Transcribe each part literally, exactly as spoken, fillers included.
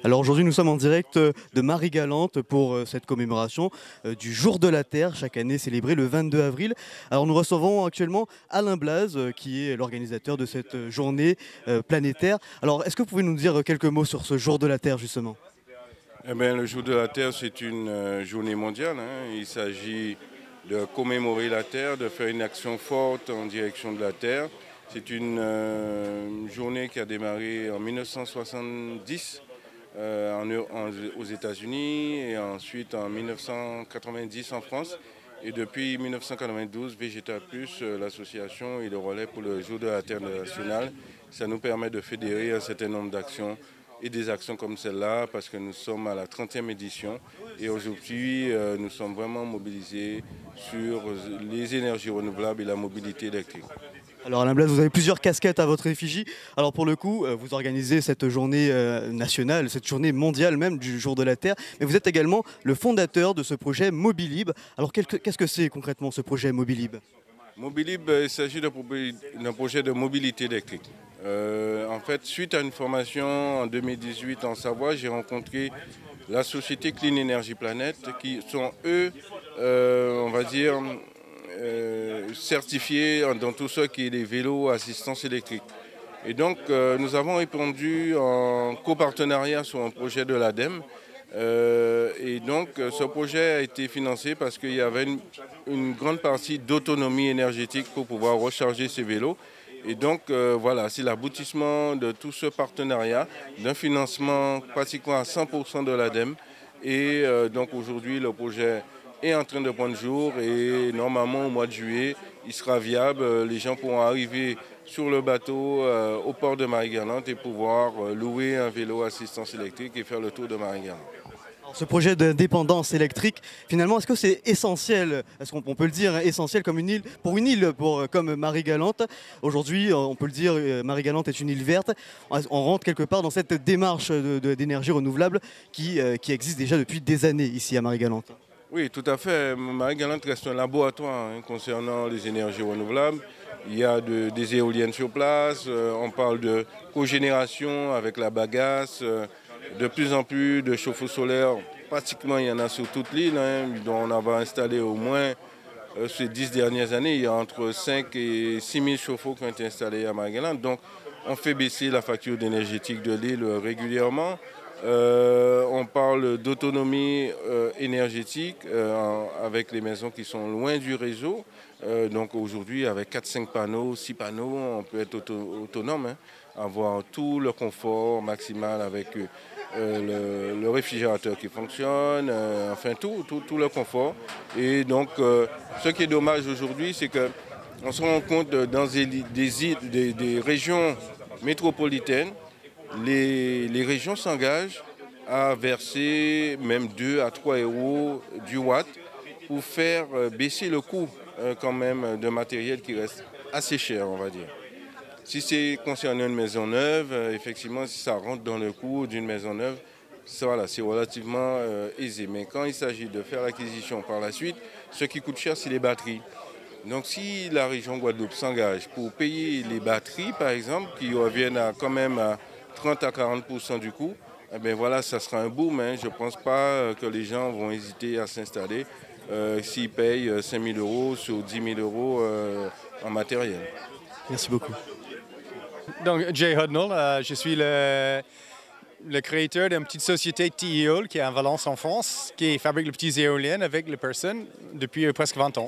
Alors aujourd'hui nous sommes en direct de Marie-Galante pour cette commémoration du Jour de la Terre, chaque année célébré le vingt-deux avril. Alors nous recevons actuellement Alain Blaz qui est l'organisateur de cette journée planétaire. Alors est-ce que vous pouvez nous dire quelques mots sur ce Jour de la Terre justement? Eh bien, le Jour de la Terre, c'est une euh, journée mondiale. Hein. Il s'agit de commémorer la Terre, de faire une action forte en direction de la Terre. C'est une euh, journée qui a démarré en mille neuf cent soixante-dix euh, en, en, aux États-Unis et ensuite en mille neuf cent quatre-vingt-dix en France. Et depuis mille neuf cent quatre-vingt-douze, Vegeta Plus, euh, l'association et le relais pour le Jour de la Terre national, ça nous permet de fédérer un certain nombre d'actions et des actions comme celle-là, parce que nous sommes à la trentième édition et aujourd'hui euh, nous sommes vraiment mobilisés sur les énergies renouvelables et la mobilité électrique. Alors Alain Blaz, vous avez plusieurs casquettes à votre effigie. Alors pour le coup, vous organisez cette journée nationale, cette journée mondiale même du Jour de la Terre, mais vous êtes également le fondateur de ce projet Mobilib. Alors qu'est-ce que c'est concrètement ce projet Mobilib? Mobilib, il s'agit d'un projet de mobilité électrique. Euh, en fait, suite à une formation en deux mille dix-huit en Savoie, j'ai rencontré la société Clean Energy Planet, qui sont eux, euh, on va dire, euh, certifiés dans tout ce qui est les vélos à assistance électrique. Et donc, euh, nous avons répondu en copartenariat sur un projet de l'ADEME. Euh, et donc, ce projet a été financé parce qu'il y avait une, une grande partie d'autonomie énergétique pour pouvoir recharger ces vélos. Et donc, euh, voilà, c'est l'aboutissement de tout ce partenariat, d'un financement pratiquement à cent pour cent de l'ADEME. Et euh, donc, aujourd'hui, le projet est en train de prendre jour et normalement, au mois de juillet, il sera viable. Les gens pourront arriver sur le bateau euh, au port de Marie-Galante et pouvoir euh, louer un vélo à assistance électrique et faire le tour de Marie-Galante. Ce projet d'indépendance électrique, finalement, est-ce que c'est essentiel, est-ce qu'on peut le dire, essentiel comme une île, pour une île pour, comme Marie-Galante? Aujourd'hui, on peut le dire, Marie-Galante est une île verte. On rentre quelque part dans cette démarche d'énergie de, de, renouvelable qui, euh, qui existe déjà depuis des années ici à Marie-Galante. Oui, tout à fait. Marie-Galante reste un laboratoire hein, concernant les énergies renouvelables. Il y a de, des éoliennes sur place, euh, on parle de cogénération avec la bagasse, euh, de plus en plus de chauffe-eau solaires, pratiquement il y en a sur toute l'île, hein, dont on a installé au moins euh, ces dix dernières années, il y a entre cinq et six mille chauffe-eau qui ont été installés à Marie-Galante. Donc on fait baisser la facture énergétique de l'île régulièrement. Euh, on parle d'autonomie euh, énergétique euh, avec les maisons qui sont loin du réseau. Euh, donc aujourd'hui, avec quatre cinq panneaux, six panneaux, on peut être auto autonome, hein, avoir tout le confort maximal avec euh, le, le réfrigérateur qui fonctionne, euh, enfin tout, tout, tout le confort. Et donc, euh, ce qui est dommage aujourd'hui, c'est qu'on se rend compte dans des, des, des, des régions métropolitaines, Les, les régions s'engagent à verser même deux à trois euros du watt pour faire baisser le coût euh, quand même de matériel qui reste assez cher, on va dire. Si c'est concernant une maison neuve, euh, effectivement, si ça rentre dans le coût d'une maison neuve, ça, voilà, c'est relativement euh, aisé. Mais quand il s'agit de faire l'acquisition par la suite, ce qui coûte cher, c'est les batteries. Donc si la région Guadeloupe s'engage pour payer les batteries, par exemple, qui reviennent à, quand même à trente à quarante pour cent du coût, eh bien voilà, ça sera un boom. Hein. Je ne pense pas que les gens vont hésiter à s'installer euh, s'ils payent cinq mille euros sur dix mille euros euh, en matériel. Merci beaucoup. Donc, Jay Hudnall, euh, je suis le, le créateur d'une petite société T E O qui est en Valence en France, qui fabrique les petites éoliennes avec les personnes depuis euh, presque vingt ans.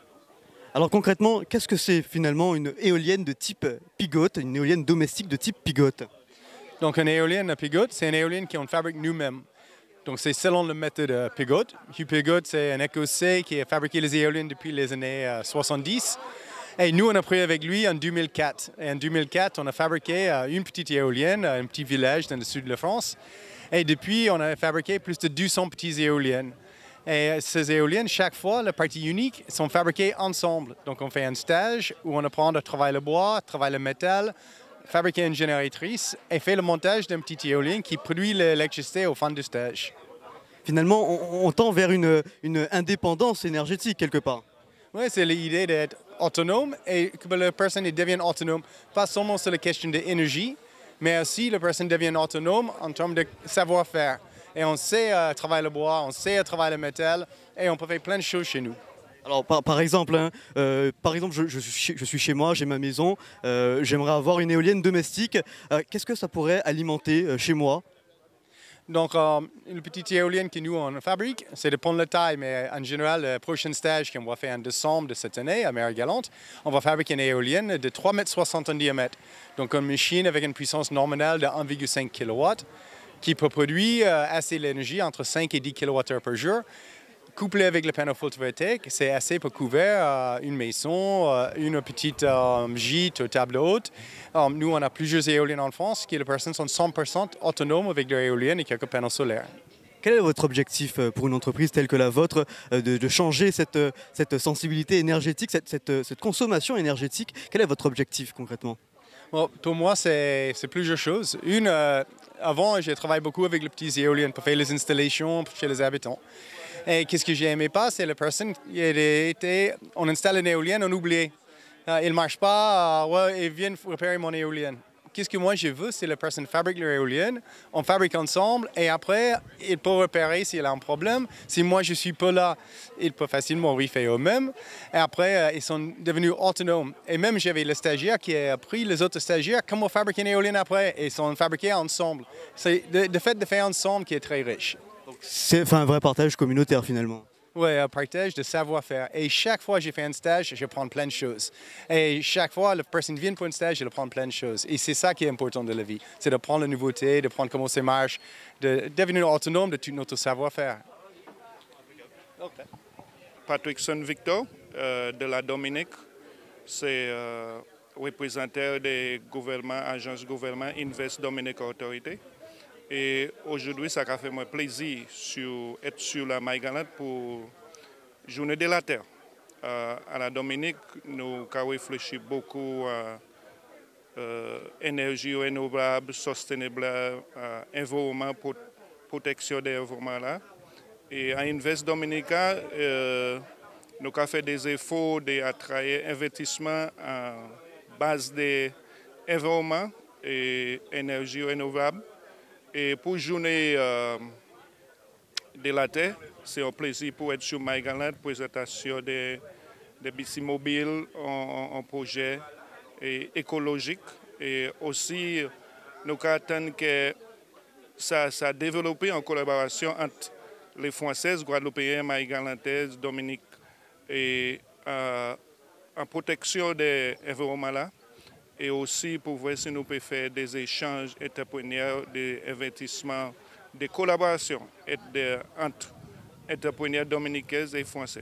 Alors concrètement, qu'est-ce que c'est finalement une éolienne de type Piggott, une éolienne domestique de type Piggott? Donc une éolienne à Piggott, c'est une éolienne qu'on fabrique nous-mêmes. Donc c'est selon la méthode euh, Piggott. Hugh Piggott, c'est un Écossais qui a fabriqué les éoliennes depuis les années euh, soixante-dix. Et nous, on a pris avec lui en deux mille quatre. Et en deux mille quatre, on a fabriqué euh, une petite éolienne, un petit village dans le sud de la France. Et depuis, on a fabriqué plus de deux cents petites éoliennes. Et ces éoliennes, chaque fois, la partie unique, sont fabriquées ensemble. Donc on fait un stage où on apprend à travailler le bois, travailler le métal, fabriquer une génératrice et faire le montage d'un petit éolien qui produit l'électricité au fin du stage. Finalement, on, on tend vers une, une indépendance énergétique quelque part. Oui, c'est l'idée d'être autonome et que la personne devienne autonome, pas seulement sur la question de l'énergie, mais aussi la personne devient autonome en termes de savoir-faire. Et on sait euh, travailler le bois, on sait travailler le métal, et on peut faire plein de choses chez nous. Alors par, par exemple, hein, euh, par exemple je, je, suis, je suis chez moi, j'ai ma maison, euh, j'aimerais avoir une éolienne domestique. Euh, Qu'est-ce que ça pourrait alimenter euh, chez moi? Donc, euh, une petite éolienne que nous on fabrique, c'est de prendre la taille, mais en général, le prochain stage qu'on va faire en décembre de cette année à Marie-Galante, on va fabriquer une éolienne de trois mètres soixante en diamètre. Donc, une machine avec une puissance nominale de un virgule cinq kilowatts qui peut produire euh, assez d'énergie, entre cinq et dix kilowattheures par jour. Couplé avec le panneau photovoltaïque, c'est assez pour couvrir euh, une maison, euh, une petite euh, gîte ou table haute. Um, nous, on a plusieurs éoliennes en France qui, les personnes sont cent pour cent autonomes avec leur éolienne et quelques panneaux solaires. Quel est votre objectif pour une entreprise telle que la vôtre de, de changer cette, cette sensibilité énergétique, cette, cette, cette consommation énergétique? Quel est votre objectif concrètement? Bon, pour moi, c'est plusieurs choses. Une, euh, avant, j'ai travaillé beaucoup avec les petites éoliennes pour faire les installations chez les habitants. Et qu'est-ce que j'ai aimé pas, c'est la personne qui était, on installe une éolienne, on oublie. Euh, il ne marche pas, euh, ouais, ils viennent réparer mon éolienne. Qu'est-ce que moi je veux, c'est la personne fabrique leur éolienne, on fabrique ensemble et après, il peut réparer s'il a un problème. Si moi je ne suis pas là, il peut facilement refaire eux-mêmes. Et après, euh, ils sont devenus autonomes. Et même j'avais le stagiaire qui a appris les autres stagiaires comment fabriquer une éolienne après. Et ils sont fabriqués ensemble. C'est le, le fait de faire ensemble qui est très riche. C'est enfin, un vrai partage communautaire finalement. Oui, un partage de savoir-faire. Et chaque fois que j'ai fait un stage, je prends plein de choses. Et chaque fois, la personne vient pour un stage, elle prend plein de choses. Et c'est ça qui est important de la vie. C'est de prendre la nouveauté, de prendre comment ça marche, de devenir autonome de tout notre savoir-faire. Okay. Patrick Victor euh, de la Dominique, c'est euh, représentant des gouvernements, agences gouvernement Invest Dominique Autorité. Et aujourd'hui, ça a fait moi plaisir d'être sur la Marie-Galante pour la Journée de la Terre. Euh, à la Dominique, nous avons réfléchi beaucoup à euh, énergie renouvelable, soutenable, euh, environnement, pour protection de l'environnement. Et à Invest Dominica, euh, nous avons fait des efforts d'attraire investissement en base de l'environnement et énergie renouvelable. Et pour la journée euh, de la Terre, c'est un plaisir pour être sur Marie-Galante, présentation de, de bici mobiles en, en projet et écologique. Et aussi, nous attendons que ça, ça a développé en collaboration entre les Françaises, Guadeloupéens, Marie-Galantaises, Dominique, et euh, en protection de l'environnement. Et aussi pour voir si nous pouvons faire des échanges entrepreneurs, des investissements, des collaborations entre entrepreneurs dominicains et français.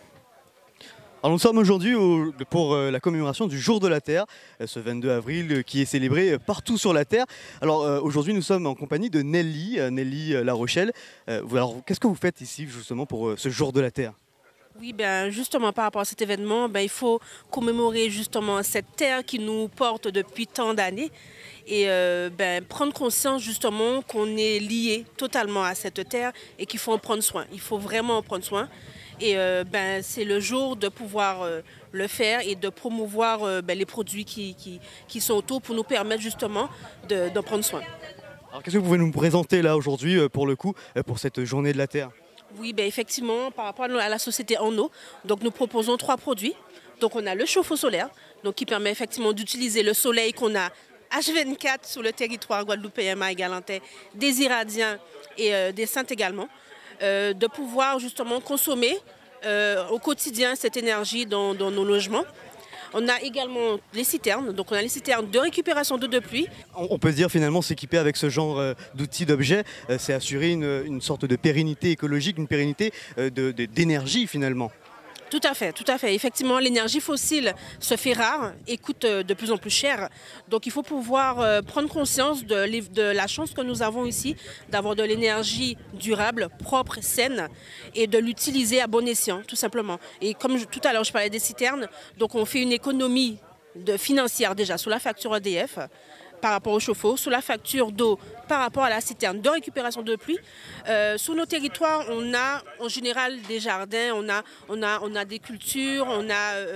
Alors nous sommes aujourd'hui pour la commémoration du Jour de la Terre, ce vingt-deux avril qui est célébré partout sur la Terre. Alors aujourd'hui nous sommes en compagnie de Nelly, Nelly La Rochelle. Alors qu'est-ce que vous faites ici justement pour ce Jour de la Terre? Oui, ben justement par rapport à cet événement, ben, il faut commémorer justement cette terre qui nous porte depuis tant d'années et euh, ben, prendre conscience justement qu'on est lié totalement à cette terre et qu'il faut en prendre soin. Il faut vraiment en prendre soin et euh, ben, c'est le jour de pouvoir euh, le faire et de promouvoir euh, ben, les produits qui, qui, qui sont autour pour nous permettre justement d'en prendre soin. Alors qu'est-ce que vous pouvez nous présenter là aujourd'hui pour le coup, pour cette journée de la Terre? Oui, ben effectivement, par rapport à la société en eau, donc nous proposons trois produits. Donc on a le chauffe-eau solaire, donc qui permet effectivement d'utiliser le soleil qu'on a H vingt-quatre sur le territoire guadeloupéen, Marie-Galantais, des Iradiens et euh, des Saintes également, euh, de pouvoir justement consommer euh, au quotidien cette énergie dans, dans nos logements. On a également les citernes, donc on a les citernes de récupération d'eau de pluie. On peut dire finalement s'équiper avec ce genre d'outils, d'objets, c'est assurer une, une sorte de pérennité écologique, une pérennité d'énergie finalement. Tout à fait, tout à fait. Effectivement, l'énergie fossile se fait rare et coûte de plus en plus cher. Donc il faut pouvoir prendre conscience de, de la chance que nous avons ici d'avoir de l'énergie durable, propre, saine et de l'utiliser à bon escient, tout simplement. Et comme je, tout à l'heure je parlais des citernes, donc on fait une économie de, financière déjà sur la facture E D F par rapport au chauffe-eau, sous la facture d'eau par rapport à la citerne de récupération de pluie. Euh, sur nos territoires, on a en général des jardins, on a, on a, on a des cultures, on a euh,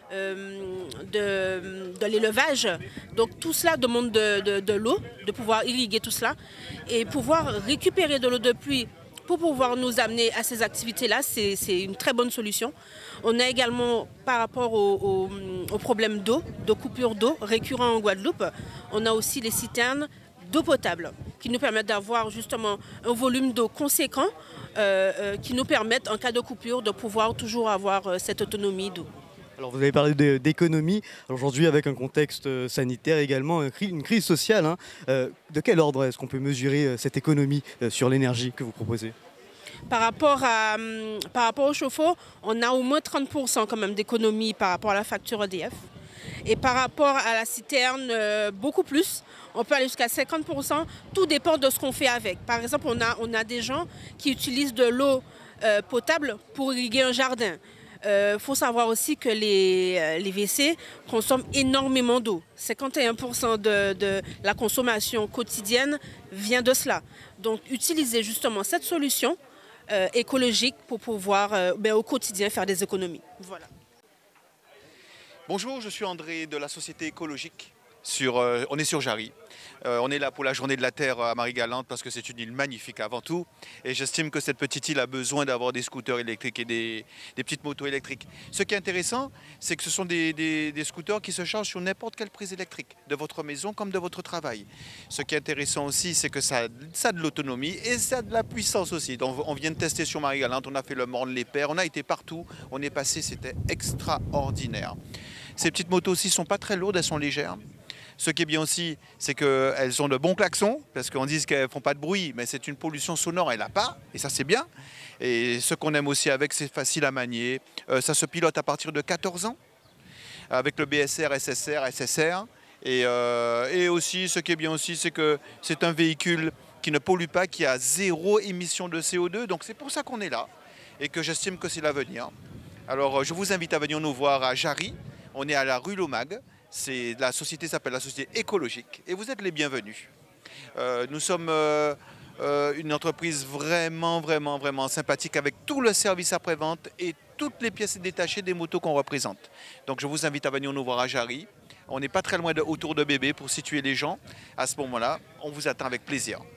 euh, de, de l'élevage. Donc tout cela demande de, de, de l'eau, de pouvoir irriguer tout cela et pouvoir récupérer de l'eau de pluie pour pouvoir nous amener à ces activités-là, c'est une très bonne solution. On a également, par rapport aux au, au problèmes d'eau, de coupure d'eau récurrents en Guadeloupe, on a aussi les citernes d'eau potable qui nous permettent d'avoir justement un volume d'eau conséquent euh, euh, qui nous permettent, en cas de coupure, de pouvoir toujours avoir euh, cette autonomie d'eau. Alors vous avez parlé d'économie, aujourd'hui avec un contexte sanitaire également, une crise sociale. Hein. Euh, de quel ordre est-ce qu'on peut mesurer cette économie sur l'énergie que vous proposez? Par rapport, à, par rapport au chauffe-eau, on a au moins trente pour cent quand même d'économie par rapport à la facture E D F. Et par rapport à la citerne, euh, beaucoup plus. On peut aller jusqu'à cinquante pour cent. Tout dépend de ce qu'on fait avec. Par exemple, on a, on a des gens qui utilisent de l'eau euh, potable pour irriguer un jardin. Il euh, faut savoir aussi que les, les W C consomment énormément d'eau. cinquante et un pour cent de, de la consommation quotidienne vient de cela. Donc, utiliser justement cette solution euh, écologique pour pouvoir euh, ben, au quotidien faire des économies. Voilà. Bonjour, je suis André de la Société écologique. Sur, euh, on est sur Jarry. Euh, on est là pour la journée de la Terre à Marie-Galante parce que c'est une île magnifique avant tout. Et j'estime que cette petite île a besoin d'avoir des scooters électriques et des, des petites motos électriques. Ce qui est intéressant, c'est que ce sont des, des, des scooters qui se chargent sur n'importe quelle prise électrique, de votre maison comme de votre travail. Ce qui est intéressant aussi, c'est que ça, ça a de l'autonomie et ça a de la puissance aussi. Donc, on vient de tester sur Marie-Galante, on a fait le Morne, les Pères, on a été partout, on est passé, c'était extraordinaire. Ces petites motos aussi ne sont pas très lourdes, elles sont légères. Ce qui est bien aussi, c'est qu'elles ont de bons klaxons, parce qu'on dit qu'elles ne font pas de bruit, mais c'est une pollution sonore, elle n'a pas, et ça c'est bien. Et ce qu'on aime aussi avec, c'est facile à manier. Euh, ça se pilote à partir de quatorze ans, avec le B S R, S S R, S S R. Et, euh, et aussi, ce qui est bien aussi, c'est que c'est un véhicule qui ne pollue pas, qui a zéro émission de C O deux. Donc c'est pour ça qu'on est là, et que j'estime que c'est l'avenir. Alors je vous invite à venir nous voir à Jarry. On est à la rue Lomag. La société s'appelle la Société écologique et vous êtes les bienvenus. Euh, nous sommes euh, euh, une entreprise vraiment, vraiment, vraiment sympathique avec tout le service après-vente et toutes les pièces détachées des motos qu'on représente. Donc je vous invite à venir nous voir à Jarry. On n'est pas très loin de Autour de Bébé pour situer les gens. À ce moment-là, on vous attend avec plaisir.